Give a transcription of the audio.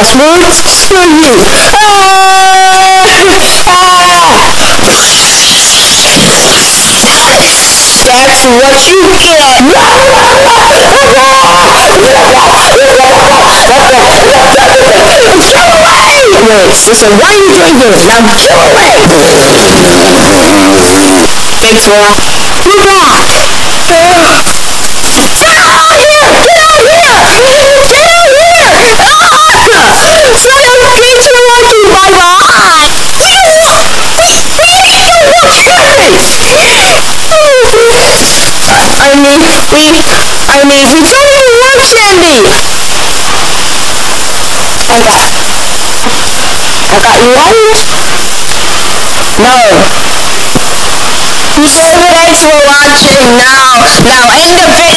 password? Screw you. That's what you get. Wait, sister, why are you drinking? Now get away! Big fella, we're back! Get out here! Get out here! Get out here! So I don't get you lucky, bye-bye! I mean, we don't even want candy! I got you one? No. You say the eggs were watching now. Now end the video.